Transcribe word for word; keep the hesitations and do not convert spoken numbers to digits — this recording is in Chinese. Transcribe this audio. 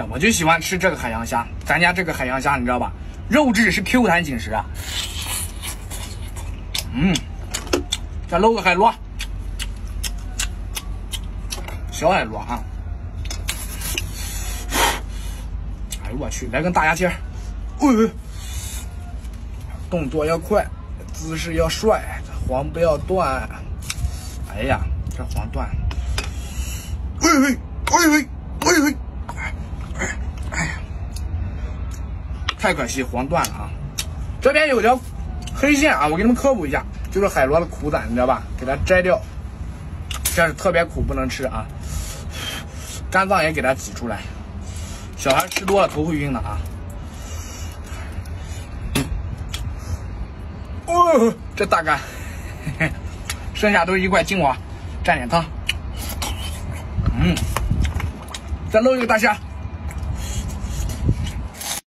我就喜欢吃这个海洋虾。咱家这个海洋虾你知道吧？肉质是 Q 弹紧实啊。嗯，再搂个海螺，小海螺啊。哎呦我去，来根大牙签儿，哎，动作要快，姿势要帅，黄不要断。哎呀，这黄断了。哎嘿，哎嘿，哎嘿，哎哎呀，太可惜，黄断了啊！这边有条黑线啊，我给你们科普一下，就是海螺的苦胆，你知道吧？给它摘掉，这是特别苦，不能吃啊。肝脏也给它挤出来，小孩吃多了头会晕的啊。哦，这大肝，嘿嘿，剩下都是一块精华，蘸点汤。嗯，再搂一个大虾。